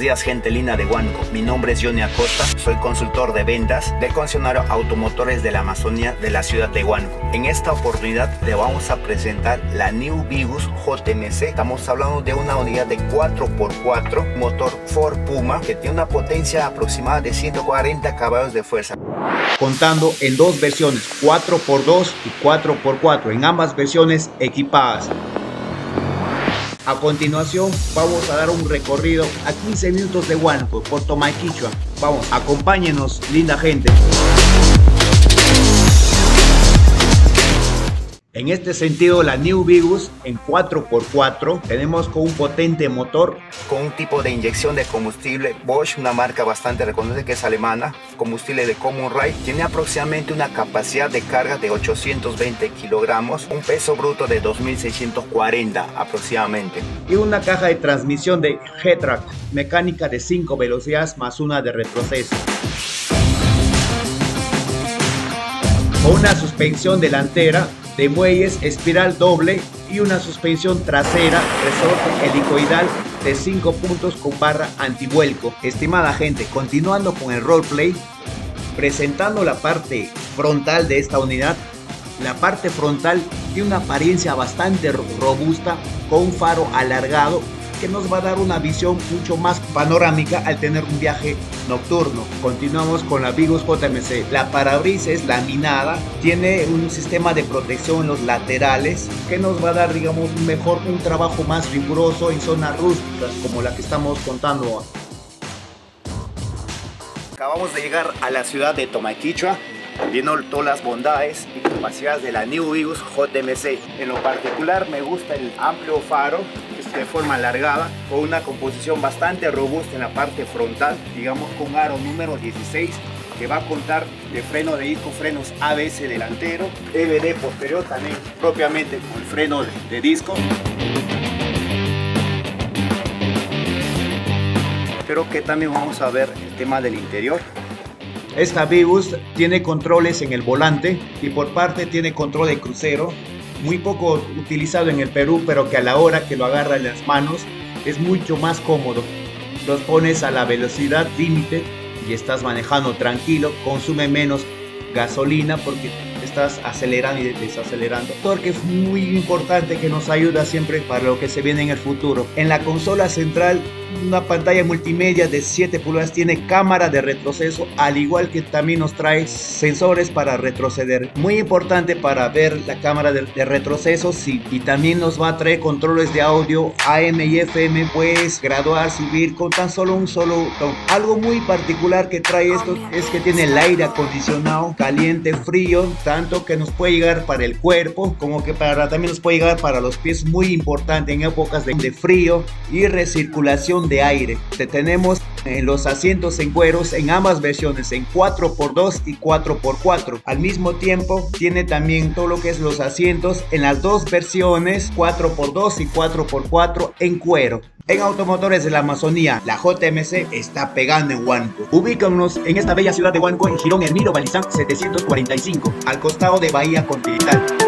días, gente linda de Huánuco. Mi nombre es Johnny Acosta, soy consultor de ventas del concesionario Automotores de la Amazonía de la ciudad de Huánuco. En esta oportunidad le vamos a presentar la New Vigus JMC. Estamos hablando de una unidad de 4x4, motor Ford Puma, que tiene una potencia aproximada de 140 caballos de fuerza. Contando en dos versiones, 4x2 y 4x4, en ambas versiones equipadas. A continuación vamos a dar un recorrido a 15 minutos de Huánuco por Tomaiquichua. Vamos, acompáñenos, linda gente. En este sentido, la New Vigus en 4x4 tenemos con un potente motor con un tipo de inyección de combustible Bosch, una marca bastante reconocida que es alemana, combustible de Common Rail. Tiene aproximadamente una capacidad de carga de 820 kilogramos, un peso bruto de 2640 aproximadamente, y una caja de transmisión de G-Track mecánica de 5 velocidades más una de retroceso, con una suspensión delantera de muelles espiral doble y una suspensión trasera resorte helicoidal de 5 puntos con barra antivuelco. Estimada gente, continuando con el roleplay, presentando la parte frontal de esta unidad. La parte frontal tiene una apariencia bastante robusta con un faro alargado que nos va a dar una visión mucho más panorámica al tener un viaje nocturno. Continuamos con la Vigus JMC. La parabrisas es laminada, tiene un sistema de protección en los laterales que nos va a dar, digamos, un trabajo más riguroso en zonas rústicas como la que estamos contando. Acabamos de llegar a la ciudad de Tomaiquichua, viendo todas las bondades y capacidades de la New Vigus JMC. En lo particular me gusta el amplio faro, de forma alargada, con una composición bastante robusta en la parte frontal, digamos con aro número 16, que va a contar de freno de disco, frenos ABS delantero, EBD posterior, también propiamente con el freno de disco. Pero que también vamos a ver el tema del interior. Esta Vigus tiene controles en el volante y por parte tiene control de crucero, muy poco utilizado en el Perú, pero que a la hora que lo agarra en las manos es mucho más cómodo. Los pones a la velocidad límite y estás manejando tranquilo, consume menos gasolina porque estás acelerando y desacelerando. Torque es muy importante, que nos ayuda siempre para lo que se viene en el futuro. En la consola central, una pantalla multimedia de 7 pulgadas, tiene cámara de retroceso, al igual que también nos trae sensores para retroceder. Muy importante para ver la cámara de retroceso, sí. Y también nos va a traer controles de audio AM y FM, puedes graduar, subir con tan solo un solo botón. Algo muy particular que trae esto es que tiene el aire acondicionado, caliente, frío, tanto que nos puede llegar para el cuerpo como que también nos puede llegar para los pies, muy importante en épocas de frío, y recirculación de aire. Tenemos en los asientos en cueros en ambas versiones, en 4x2 y 4x4. Al mismo tiempo tiene también todo lo que es los asientos en las dos versiones, 4x2 y 4x4 en cuero. En Automotores de la Amazonía, la JMC está pegando en Huánuco. Ubícanos en esta bella ciudad de Huánuco, en Girón Hermilo Balizán 745, al costado de Bahía Continental.